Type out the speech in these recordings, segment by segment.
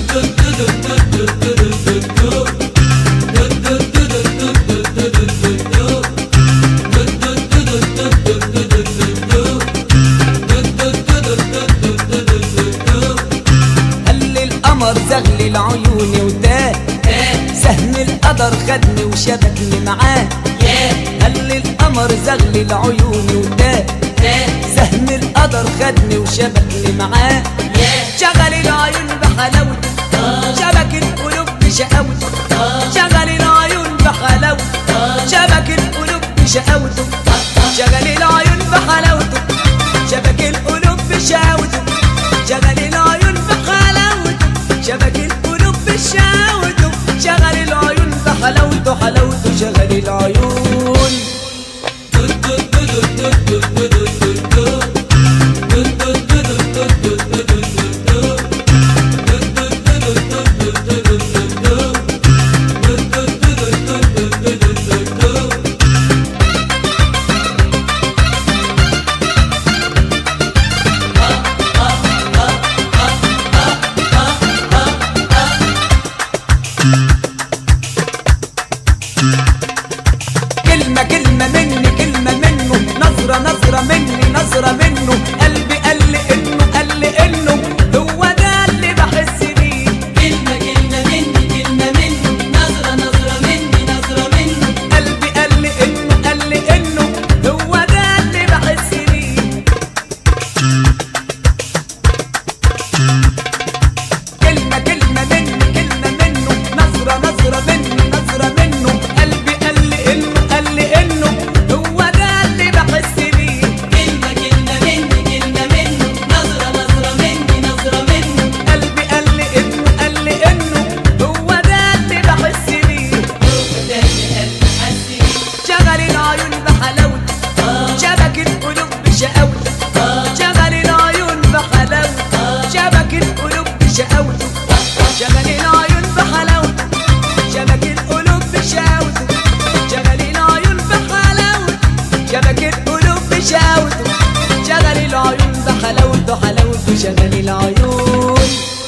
زغل العيون وتاه سهم القدر خدني وشبكني معاه. قال القمر زغل العيون وتاه سهم القدر خدني وشبكني معاه. شغل العيون بحلاوته شبك القلوب بشقاوته. شغل العيون بحلاوته شبك القلوب بشقاوته. شغل العيون بحلاوته شبك القلوب بشقاوته. شغل العيون بحلاوته شبك القلوب بشقاوته. شغل العيون بحلاوته حلاوته. شغل العيون كلمة كلمة مني كلمة منه. نظرة نظرة مني نظرة منه. قلبي قال لي انه هو ده اللي بحس بيه. كلمة كلمة مني كلمة منه. نظرة نظرة مني نظرة منه. قلبي قال لي انه هو ده اللي بحس بيه. كلمة كلمة مني كلمة منه. نظرة نظرة مني نظرة منه. قلبي قال لي انه هو ده اللي بحس بيه. كلمة كلمة مني كلمة منه. نظرة نظرة مني نظرة منه. قلبي قال لي انه هو ده اللي بحس بيه. هو ده اللي قلبي حس بيه. شغل العيون بحلاوته شبك القلوب بشقاوته. شغل العيون بحلاوته شبك القلوب بشقاوته. شغل العيون بحلاوته شبك القلوب بشقاوته. شغل العيون بحلاوته شبك القلوب بشقاوته. شغل العيون بحلاوته حلاوته. شغل العيون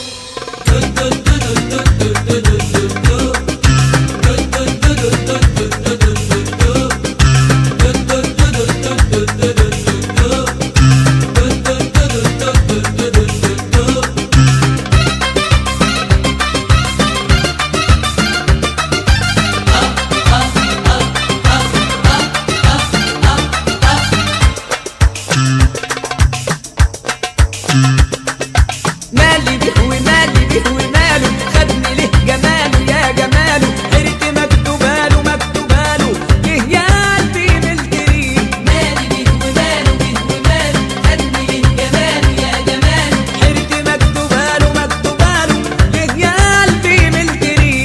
مالي به ومالي به وماله. خدني له جماله يا جماله. حيرتي مكتوباله مكتوباله. ليه يا قلبي ملتريه. مالي بيه وماله بيه وماله. خدني ليه جماله يا جماله. حيرتي مكتوباله مكتوباله. ليه يا قلبي ملتريه.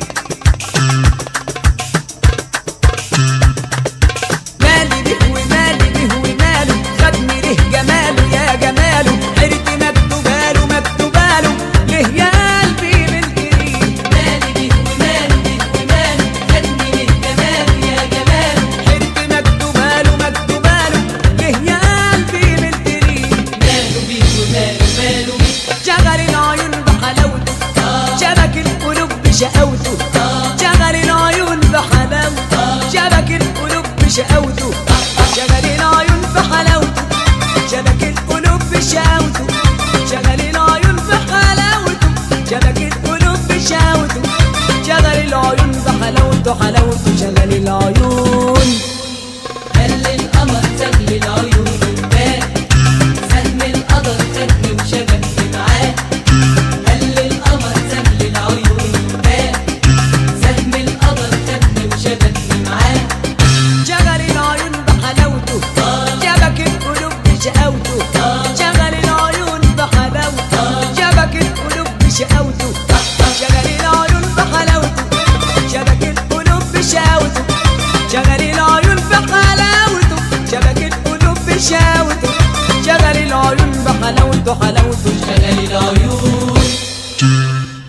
مالي به ومالي به وماله. خدني له جماله يا جماله. حيرتي مكتوباله مكتوباله. ليه يا قلبي ملتريه. مالي بيه وماله بيه وماله. خدني ليه جماله يا جماله. حيرتي مكتوباله مكتوباله. ليه يا قلبي ملتريه. ماله بيه وماله ماله بيه. شغل العيون بحلاوته شبك القلوب بشقاوته. شغل العيون بحلاوته شبك القلوب بشقاوته. شغل العيون بحلاوته شبك القلوب بشقاوته. شغل العيون بحلاوته شبك القلوب بشقاوته. شغل العيون بحلاوته حلاوته. شغل العيون قال القمر زغل العيون وتاه سهم القدر خدني وشبكني معاه. قال القمر زغل العيون وتاه سهم القدر خدني وشبكني معاه. شغل العيون بحلاوته شبك القلوب بشقاوته. شغل العيون بحلاوته شبك القلوب بشقاوته. شغل العيون بحلاوته شبك القلوب بشقاوته. شغل العيون بحلاوته شبك القلوب بشقاوته. شغل العيون بحلاوته حلاوته. شغل العيون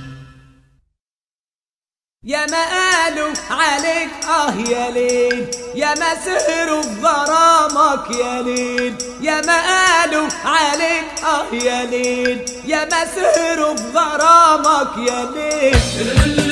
يا ما قالوا عليك يا ليل. يا ما سهروا في غرامك يا ليل، يا ما قالوا عليك يا ليل، يا ما سهروا في غرامك يا ليل.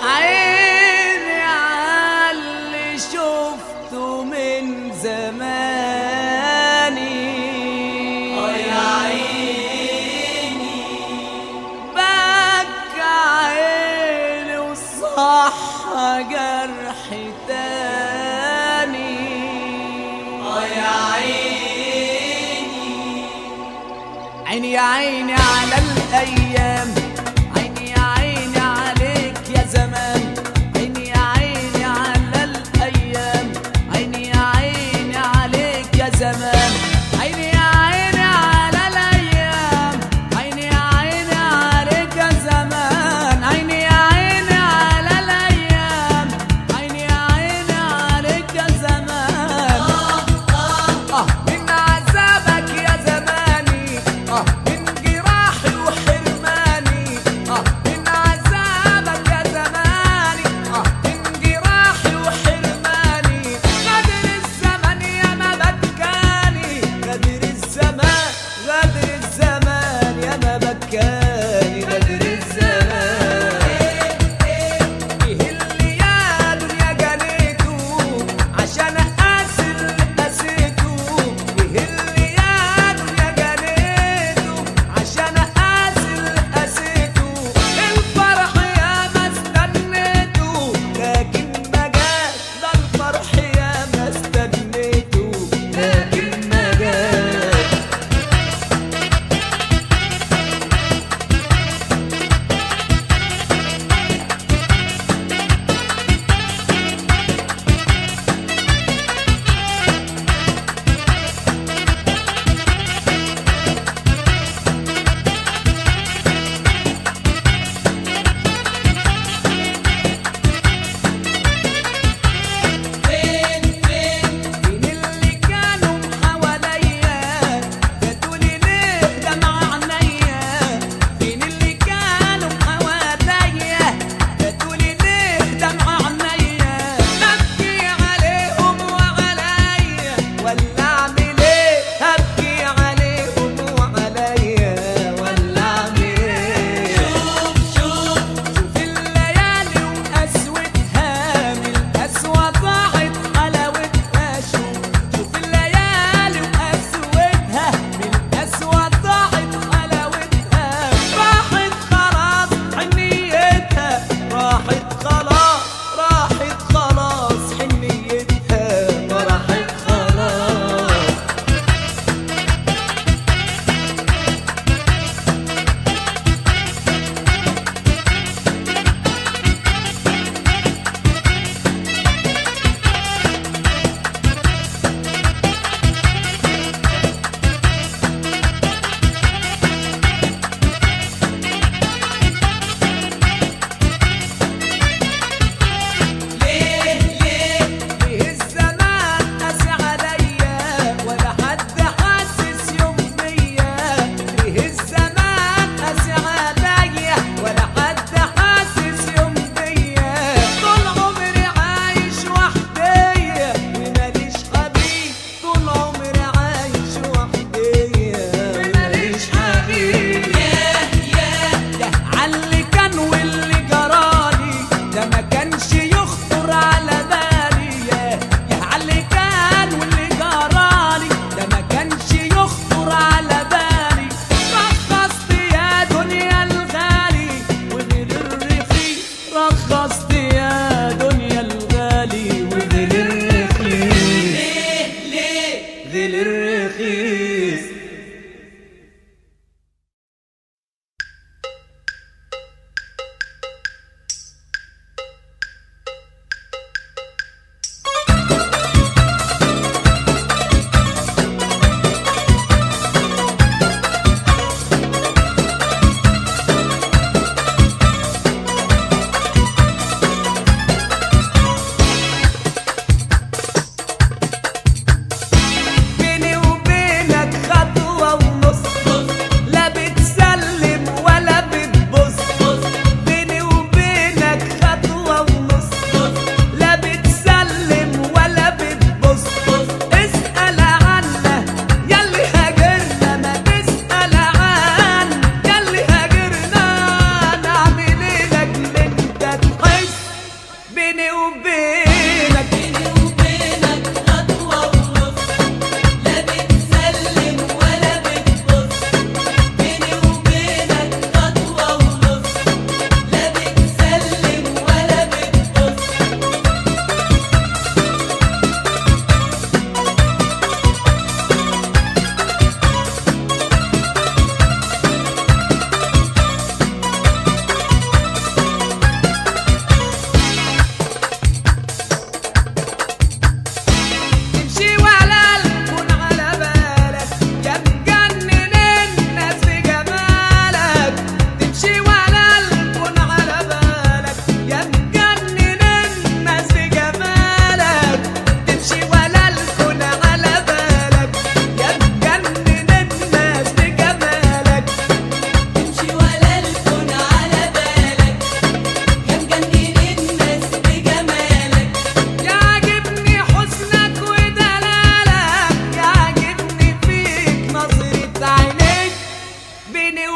عيني عاللي شفته من زماني يا عيني بكى عيني وصح جرح تاني يا عيني يا عيني على الأيام عيني يا عيني عليك يا زمان عيني يا عيني على الأيام عيني يا عيني عليك يا زمان عيني يا عيني على الأيام عيني يا عيني عليك يا زمان عيني يا عيني على الأيام عيني يا عيني عليك يا زمان من عذابك يا زماني من جراحي وحرماني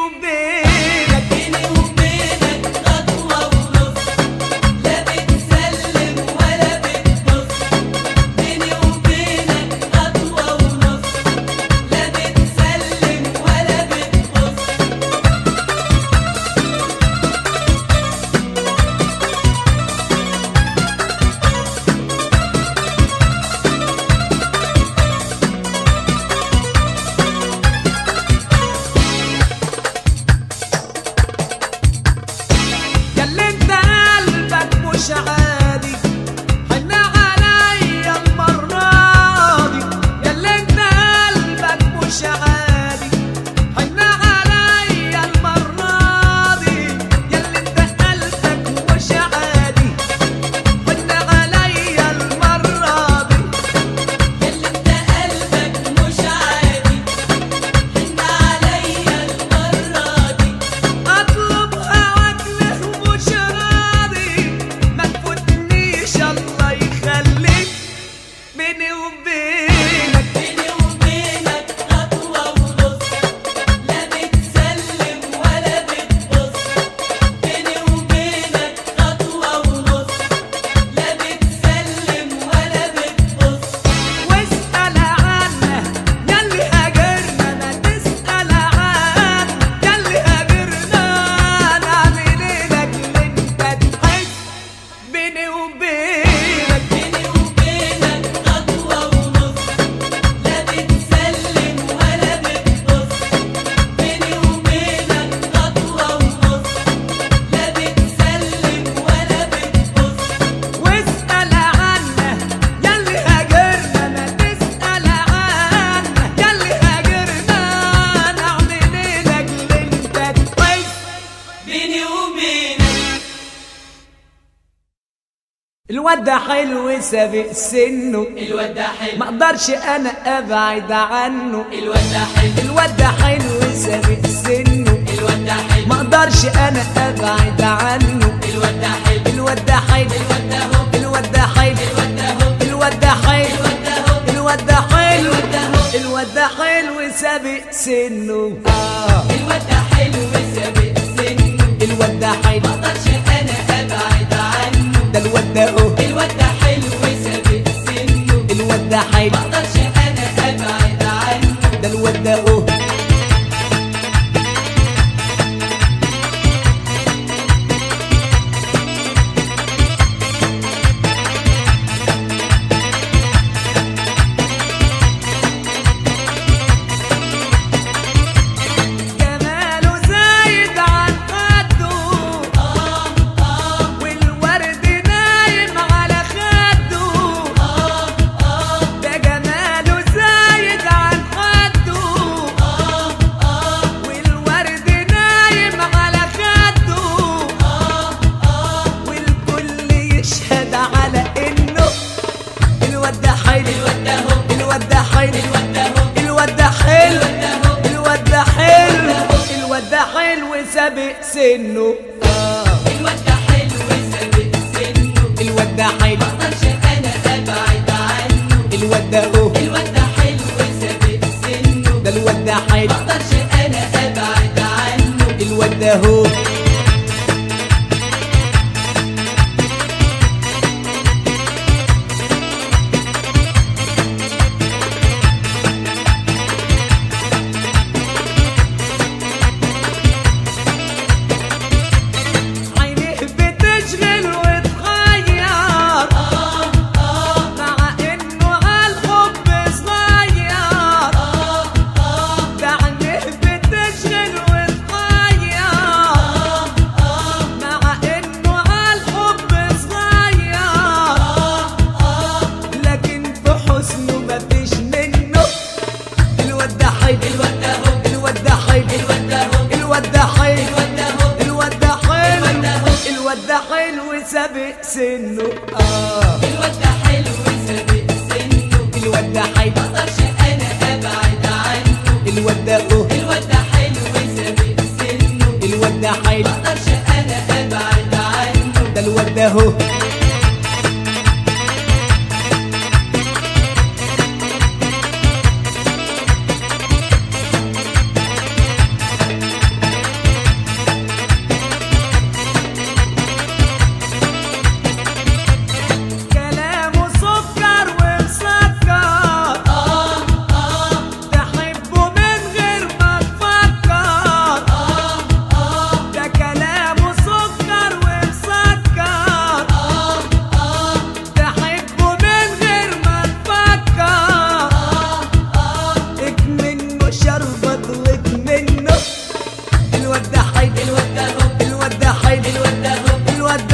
وبينك بيني وبينك خطوة ونص، لا بتسلم ولا بتبص. بيني وبينك خطوة ونص، لا بتسلم ولا بتبص. ياللي انت قلبك مش عادي حن عليا المرة دي. ياللي انت قلبك مش عادي حن عليا المرة دي. ياللي انت قلبك مش عادي حن عليا المرة دي. ياللي انت قلبك مش عادي، حن عليا المرة دي. اطلب هواك له مش راضي ما تفوتنيش الله يخليك بيني وبينك. بيني وبينك خطوة ونص، لا بتسلم ولا بتبص. بيني وبينك خطوة ونص، لا بتسلم ولا بتبص. واسأل عنه ياللي هاجرنا ما تسأل عنه ياللي هاجرنا. نعمل ايه لاجل انت تحس بيني وبينك. بيني وبينك خطوة ونص، لا بتسلم ولا بتبص. بيني وبينك خطوة ونص، لا بتسلم ولا بتبص. واسأل عنه ياللي هاجرنا ما تسأل عنه ياللي هاجرنا. نعمل ايه لاجل انت تحس بيني وبينك الواد ده حلو سابق سنه الواد ده حلو، ما اقدرش انا ابعد عنه. الواد ده حلو، الواد ده حلو سابق سنه الواد ده حلو، ما اقدرش انا ابعد عنه. الواد ده حلو، الواد ده حلو الواد ده هو، الواد ده حلو الواد ده هو، الواد ده حلو الواد ده هو، الواد ده حلو الواد ده هو. الواد ده حلو سابق سنه. الواد ده حلو سابق سنه، الواد ده حلو ما اقدرش انا ابعد عنه. ده الواد ده هو الواد ده حلو سابق سنه، الواد ده حلو ما اقدرش انا ابعد عنه. ده الواد ده هو جماله زايد عن حده والورد نايم على خده. ده جماله زايد عن حده والورد نايم على خده. والكل يشهد على انه الواد ده حلو الواد ده هو، الواد ده حلو الواد ده هو، الواد ده حلو الواد ده هو، الواد ده حلو الواد ده حلو سابق سنه. الواد ده حلو سابق سنه، الواد ده حلو ما اقدرش انا ابعد عنه. الواد ده هو الواد ده حلو سابق سنه، ده الواد ده ما حلو اقدرش انا ابعد عنه. الواد ده هو عينيه بتشغل وتغير مع انه عالحب صغير. ده عينيه بتشغل وتغير مع انه عالحب صغير. لكن في حسنه مفيش منه. الواد ده حلو الواد ده هو، الواد ده حلو الواد ده هو، الواد ده حلو الواد ده هو، الواد ده حلو الواد ده هو. الواد ده حلو سابق سنه. الواد ده حلو سابق سنه، الواد ده حلو ما اقدرش انا ابعد عنه. الواد ده هو الواد ده حلو سابق سنه، الواد ده حلو ما اقدرش انا ابعد عنه. ده الواد ده هو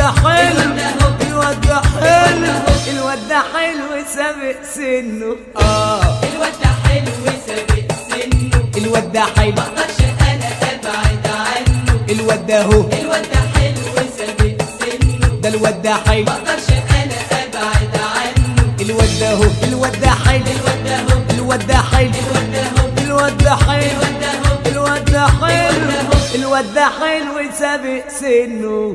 ده حلو، الواد ده الواد ده حلو، الواد ده حلو سابق سنه. الواد ده حلو سابق سنه، الواد ده حلو مقدرش انا ابعد عنه. الواد ده هو، الواد ده حلو سابق سنه، ده الواد ده حلو مقدرش انا ابعد عنه. الواد ده هو، الواد ده حلو، الواد ده هو، الواد ده حلو، الواد ده هو، الواد ده حلو، الواد ده هو، الواد ده حلو، الواد ده حلو سابق سنه.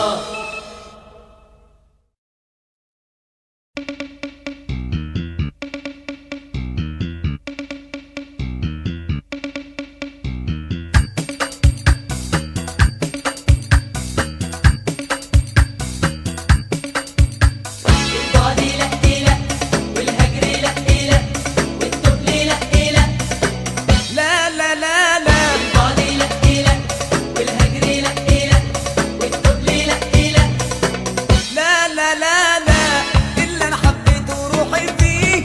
البعد لا إله والهجر لا إله والتقل لا إله. لا لا لا لا البعد لا إله والهجر لا إله والتقل لا إله. لا لا لا لا، اللي انا حبيته روحي فيه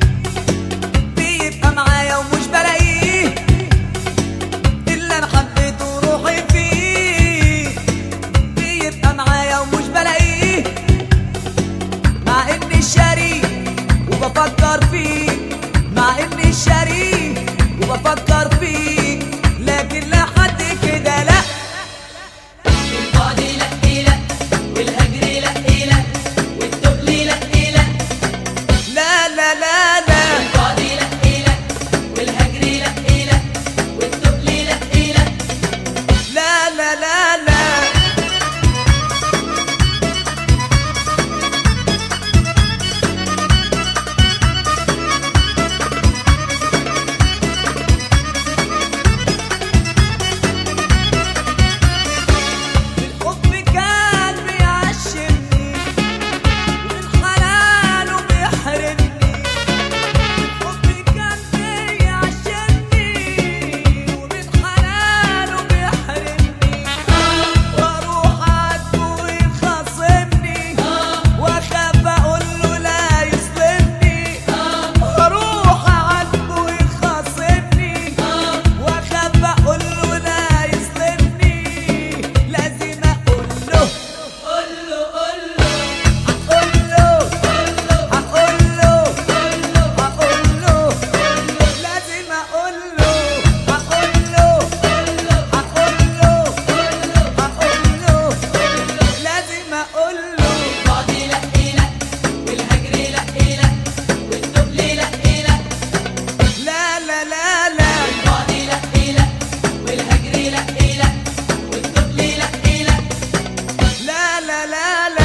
بيبقى معايا ومش بلاقيه. اللي انا حبيته روحي فيه بيبقى معايا ومش بلاقيه. مع اني شاري وبفكر فيه، مع اني شاري وبفكر فيه، لكن لحد كده لا. البعد لا إله والهجر لا إله والتقل لا إله. لا لا لا لا البعد لا إله والهجر لا إله والتقل لا إله. لا لا لا لا الحب كان بيعشمني ومن حلاله بيحرمني. الحب كان بيعشمني ومن حلاله بيحرمني. واروح عاتبه ويخاصمني واخاف اقول له لا يظلمني. واروح عاتبه ويخاصمني واخاف اقول له لا يظلمني. لازم اقول له، قول له قول له هقول له، هقول له، هقول له، لازم اقول له، هقول له، هقول له، هقول له، لازم اقول له. البعد لا إله والهجر لا إله والتقل لا إله. لا لا لا لا البعد لا إله والهجر لا إله والتقل لا إله. لا لا لا لا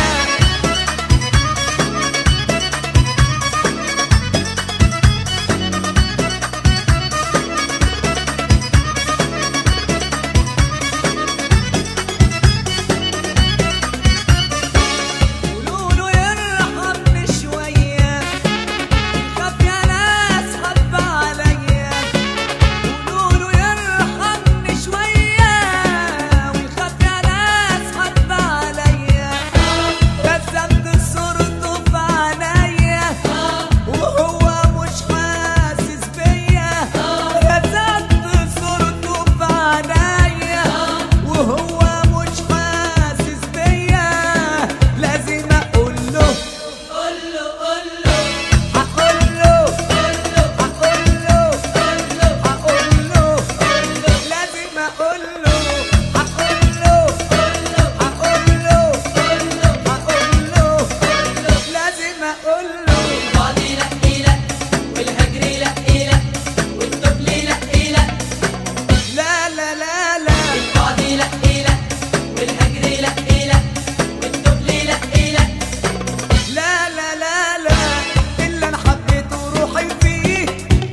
قولوا له يرحمني شوية، خاف يا ناس حب عليا. قولوا له يرحمني شوية ويخاف يا ناس حب عليا. رسمت صورته في عينيا وهو مش حاسس بيا. رسمت صورته في عينيا وهو مش حاسس بيا. لازم اقول له، قول له قول له هقول له، هقول له، هقول له، لازم اقول له، هقول له، هقول له، هقول له، لازم اقول له. البعد لا إله والهجر لا إله والتقل لا إله. لا لا لا لا البعد لا إله والهجر لا إله والتقل لا إله. لا لا لا لا، اللي انا حبيته روحي فيه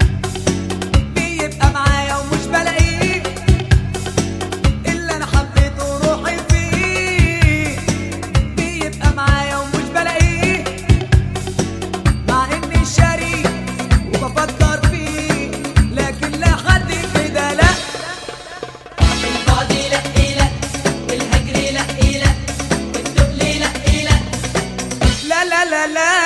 بيبقى معايا ومش بلاقيه. اللي انا حبيته روحي فيه بيبقى معايا ومش بلاقيه. مع اني شاري وبفكر فيه، لكن لحد كده لا. البعد لا إله والهجر لا إله والتقل لا إله. لا لا لا لا